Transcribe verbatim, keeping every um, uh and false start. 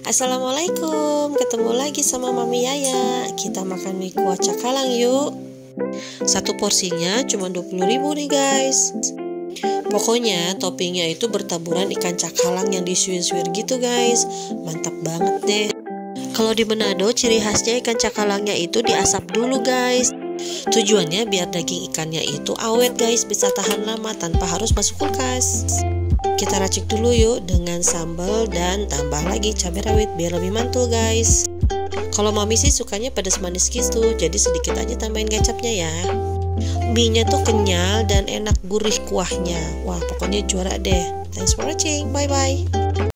Assalamualaikum, ketemu lagi sama Mami Yaya. Kita makan mie kuah cakalang yuk. Satu porsinya cuma dua puluh ribu nih guys. Pokoknya toppingnya itu bertaburan ikan cakalang yang disuir-suir gitu guys. Mantap banget deh. Kalau di Manado ciri khasnya ikan cakalangnya itu diasap dulu guys. Tujuannya biar daging ikannya itu awet guys, bisa tahan lama tanpa harus masuk kulkas. Kita racik dulu yuk dengan sambal dan tambah lagi cabai rawit biar lebih mantul guys. Kalau mami sih sukanya pedas manis gitu, jadi sedikit aja tambahin kecapnya ya. Mie-nya tuh kenyal dan enak gurih kuahnya. Wah, pokoknya juara deh. Thanks for watching. Bye bye.